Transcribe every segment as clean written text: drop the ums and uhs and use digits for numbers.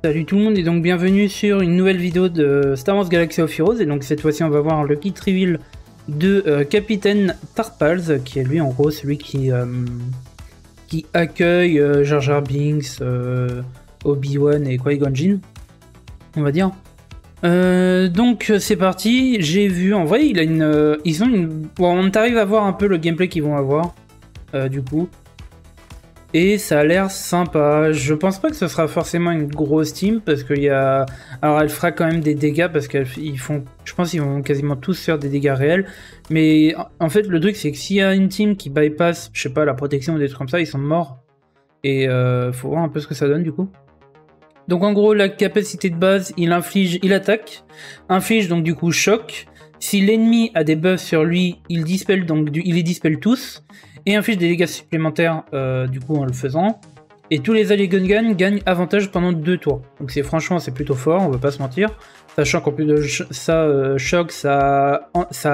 Salut tout le monde et donc bienvenue sur une nouvelle vidéo de Star Wars Galaxy of Heroes. Et donc cette fois-ci on va voir le kit reveal de Capitaine Tarpals, qui est lui en gros celui qui accueille Jar Jar Binks, Obi-Wan et Qui-Gon Jinn, on va dire. Donc c'est parti. J'ai vu en vrai on arrive à voir un peu le gameplay qu'ils vont avoir du coup. Et ça a l'air sympa. Je pense pas que ce sera forcément une grosse team parce qu'il y a... Alors elle fera quand même des dégâts parce qu'ils font... Je pense qu'ils vont quasiment tous faire des dégâts réels. Mais en fait le truc c'est que s'il y a une team qui bypass, je sais pas, la protection ou des trucs comme ça, ils sont morts. Et faut voir un peu ce que ça donne du coup. Donc en gros la capacité de base, il attaque, inflige donc du coup choc. Si l'ennemi a des buffs sur lui, il dispelle il les dispelle tous. Et inflige des dégâts supplémentaires du coup en le faisant. Et tous les alliés Gungan gagnent avantage pendant 2 tours. Donc franchement c'est plutôt fort, on va pas se mentir. Sachant qu'en plus de ça, choc, je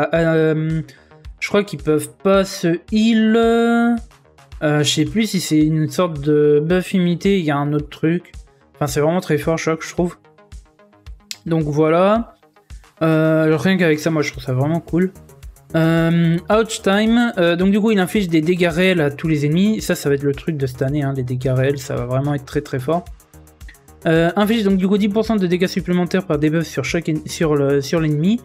crois qu'ils peuvent pas se heal. Je sais plus si c'est une sorte de buff imité, il y a un autre truc. Enfin c'est vraiment très fort choc je trouve. Donc voilà. Rien qu'avec ça moi je trouve ça vraiment cool. Ouch time, donc du coup il inflige des dégâts réels à tous les ennemis. Ça va être le truc de cette année, hein, les dégâts réels, ça va vraiment être très très fort. Inflige donc du coup 10% de dégâts supplémentaires par debuff sur l'ennemi.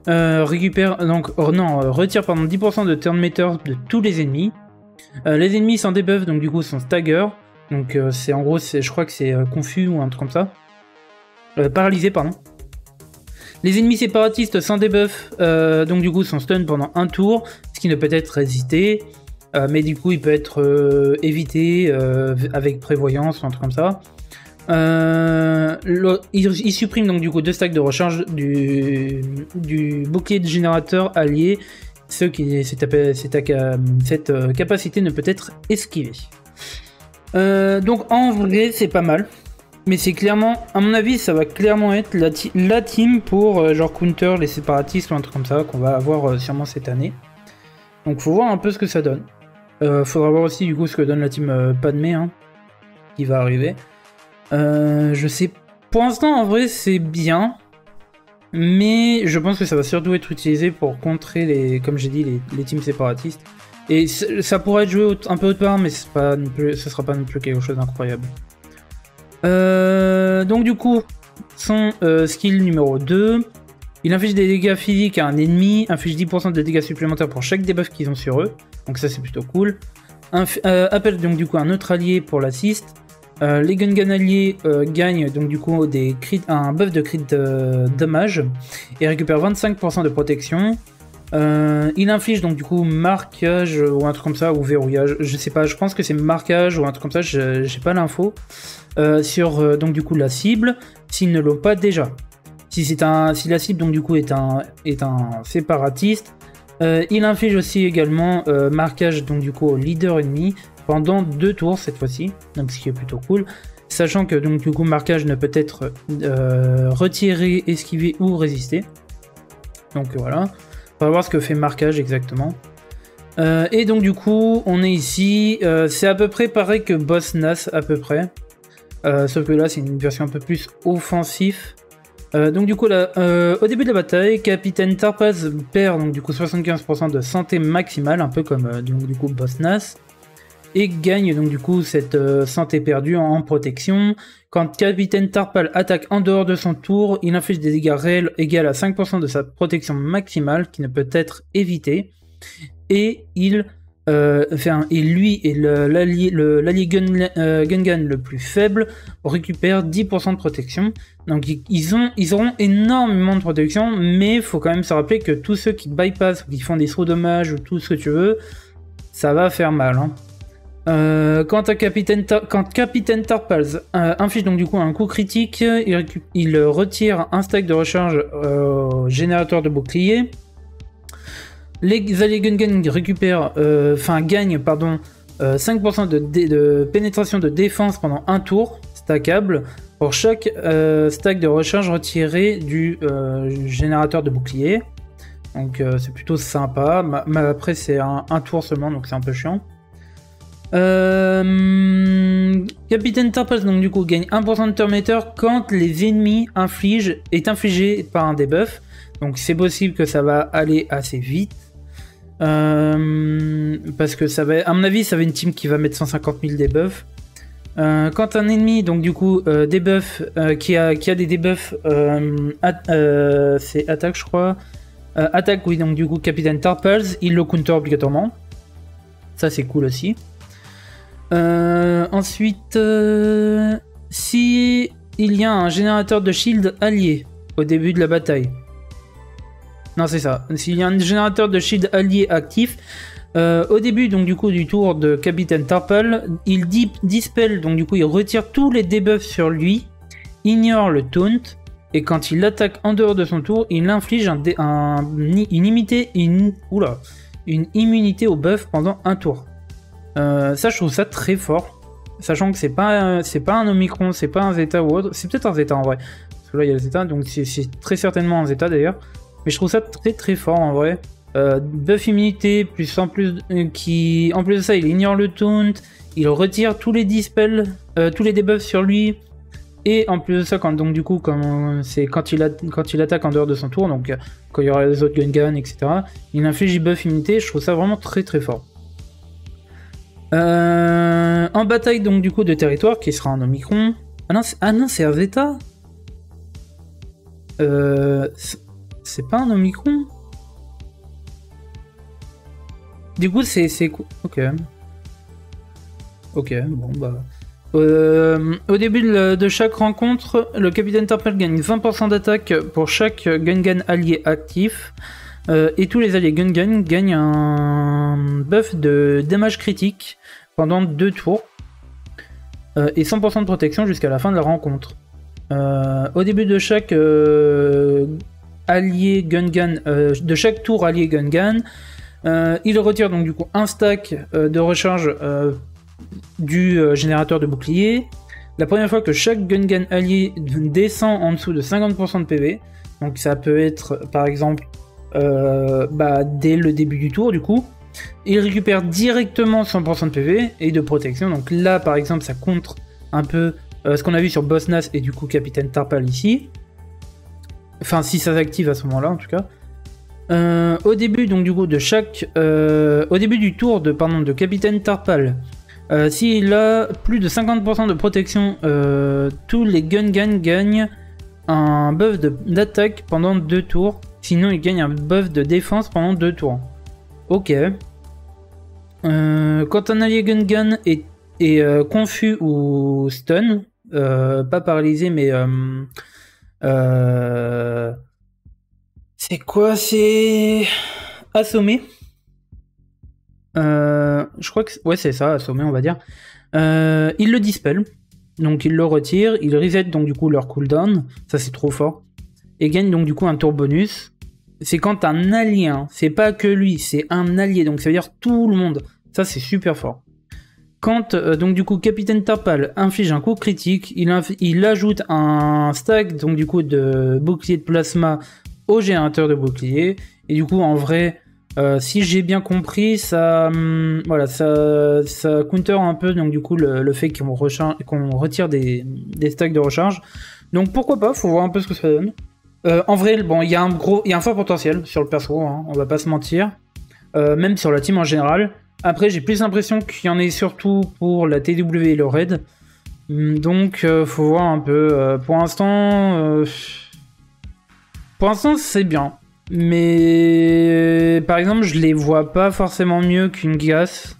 Retire pendant 10% de turn meter de tous les ennemis. Les ennemis sans debuff donc du coup sont stagger. Donc c'est en gros, je crois que c'est confus ou un truc comme ça. Paralysé pardon. Les ennemis séparatistes sans debuff, donc du coup sont stun pendant un tour, ce qui ne peut être résisté, mais du coup il peut être évité avec prévoyance ou un truc comme ça. Il supprime donc du coup 2 stacks de recharge du bouclier de générateur allié, cette capacité ne peut être esquivée. Donc en vrai c'est pas mal. Mais c'est clairement, à mon avis, ça va clairement être la team pour genre counter les séparatistes ou un truc comme ça qu'on va avoir sûrement cette année. Donc faut voir un peu ce que ça donne. Faudra voir aussi du coup ce que donne la team Padmé hein, qui va arriver. Je sais, pour l'instant en vrai c'est bien, mais je pense que ça va surtout être utilisé pour contrer comme j'ai dit, les teams séparatistes. Et ça pourrait être joué un peu autre part, mais ce sera pas non plus quelque chose d'incroyable. Donc du coup, son skill numéro 2, il inflige des dégâts physiques à un ennemi, inflige 10% de dégâts supplémentaires pour chaque debuff qu'ils ont sur eux, donc ça c'est plutôt cool. Appelle donc du coup un autre allié pour l'assist. Les Gungan alliés gagnent donc du coup un buff de crit dommage et récupèrent 25% de protection. Il inflige donc du coup marquage ou un truc comme ça, ou verrouillage, je sais pas, je pense que c'est marquage ou un truc comme ça, j'ai pas l'info, sur donc du coup la cible, s'ils ne l'ont pas déjà. Si la cible donc du coup est un séparatiste, il inflige aussi également marquage donc du coup au leader ennemi pendant 2 tours cette fois-ci, donc ce qui est plutôt cool. Sachant que donc du coup marquage ne peut être retiré, esquivé ou résisté. Donc voilà. On va voir ce que fait marquage exactement. Et donc du coup, on est ici. C'est à peu près pareil que Boss Nass à peu près. Sauf que là, c'est une version un peu plus offensif. Donc du coup, là, au début de la bataille, Capitaine Tarpals perd donc du coup 75% de santé maximale, un peu comme donc, du coup Boss Nass. Et gagne donc du coup cette santé perdue en protection. Quand Capitaine Tarpal attaque en dehors de son tour, il inflige des dégâts réels égaux à 5% de sa protection maximale qui ne peut être évitée. Et lui et l'allié Gungan le plus faible récupèrent 10% de protection. Donc ils auront énormément de protection, mais il faut quand même se rappeler que tous ceux qui bypassent, qui font des sauts dommages ou tout ce que tu veux, ça va faire mal hein. Quand Capitaine Tarpals inflige donc du coup un coup critique, il retire un stack de recharge au générateur de bouclier. Les alliés Gungan gagnent 5% de pénétration de défense pendant un tour, stackable, pour chaque stack de recharge retiré du générateur de bouclier. Donc c'est plutôt sympa, mais après c'est un tour seulement, donc c'est un peu chiant. Capitaine Tarpals, donc du coup, gagne 1% de turn meter quand les ennemis est infligé par un debuff. Donc c'est possible que ça va aller assez vite. Parce que ça va, à mon avis, ça va être une team qui va mettre 150 000 debuffs. Quand un ennemi, donc du coup, debuff, qui a des debuffs, c'est attaque, je crois. Attaque, oui, donc du coup, Capitaine Tarpals, il le counter obligatoirement. Ça, c'est cool aussi. Ensuite, si il y a un générateur de shield allié au début de la bataille. Non, c'est ça. S'il y a un générateur de shield allié actif, au début donc du coup du tour de Capitaine Tarpal, il dispel, donc du coup il retire tous les debuffs sur lui, ignore le taunt, et quand il attaque en dehors de son tour, il inflige une immunité au buff pendant un tour. Ça, je trouve ça très fort, sachant que c'est pas un Omicron, c'est pas un Zeta ou autre, c'est peut-être un Zeta en vrai, parce que là il y a le Zeta, donc c'est très certainement un Zeta d'ailleurs, mais je trouve ça très très fort en vrai. Buff immunité, en plus de ça, il ignore le taunt, il retire tous les dispels, tous les debuffs sur lui, et en plus de ça, quand il attaque en dehors de son tour, donc quand il y aura les autres Gungan, etc., il inflige buff immunité. Je trouve ça vraiment très très fort. En bataille donc du coup de territoire, qui sera un Omicron. Ah non, c'est un Zeta. C'est pas un Omicron. Du coup, c'est ok. Ok, bon bah. Au début de chaque rencontre, le Capitaine Tarpal gagne 20% d'attaque pour chaque Gungan allié actif. Et tous les alliés Gungan gagnent un buff de damage critique pendant 2 tours. Et 100% de protection jusqu'à la fin de la rencontre. Au début de chaque allié Gungan, de chaque tour allié Gungan, il retire donc du coup un stack de recharge du générateur de bouclier. La première fois que chaque Gungan allié descend en dessous de 50% de PV, donc ça peut être par exemple dès le début du tour du coup, il récupère directement 100% de PV et de protection. Donc là par exemple ça contre un peu ce qu'on a vu sur Boss Nass et du coup Capitaine Tarpal ici. Enfin si ça s'active à ce moment là en tout cas. Au début donc du coup au début du tour de Capitaine Tarpal, s'il a plus de 50% de protection, tous les Gungan gagnent un buff d'attaque pendant 2 tours. Sinon il gagne un buff de défense pendant 2 tours. Ok. Quand un allié Gungan est confus ou stun, pas paralysé mais c'est quoi? C'est assommé. Je crois que ouais c'est ça, assommé on va dire. Il le dispel, donc il le retire, il reset donc du coup leur cooldown, ça c'est trop fort, et gagne donc du coup un tour bonus. C'est quand un allié, hein, c'est pas que lui, c'est un allié, donc ça veut dire tout le monde, ça c'est super fort. Quand donc du coup Capitaine Tarpal inflige un coup critique, il ajoute un stack donc du coup de bouclier de plasma au générateur de bouclier, et du coup en vrai si j'ai bien compris ça voilà ça counter un peu donc du coup le fait qu'on retire des stacks de recharge, donc pourquoi pas, faut voir un peu ce que ça donne. En vrai bon il y a un fort potentiel sur le perso, hein, on va pas se mentir, même sur la team en général. Après j'ai plus l'impression qu'il y en ait surtout pour la TW et le raid, donc faut voir un peu. Pour l'instant c'est bien, mais par exemple je les vois pas forcément mieux qu'une Gas.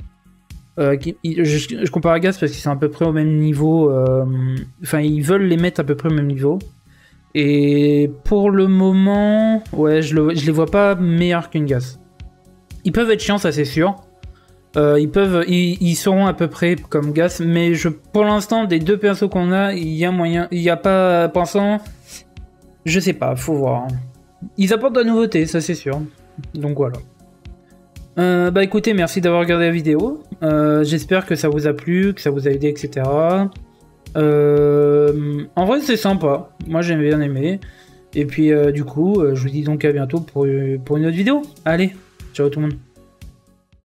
Je compare à Gas parce qu'ils sont à peu près au même niveau, enfin ils veulent les mettre à peu près au même niveau, et pour le moment ouais je les vois pas meilleurs qu'une Gas. Ils peuvent être chiants, ça c'est sûr. Ils seront à peu près comme Gas, mais pour l'instant des deux persos qu'on a, il y a moyen, il y a pas pensant. Je sais pas, faut voir. Ils apportent de la nouveauté, ça c'est sûr. Donc voilà. Bah écoutez, merci d'avoir regardé la vidéo. J'espère que ça vous a plu, que ça vous a aidé, etc. En vrai c'est sympa. Moi j'ai bien aimé. Et puis du coup, je vous dis donc à bientôt pour une autre vidéo. Allez, ciao tout le monde.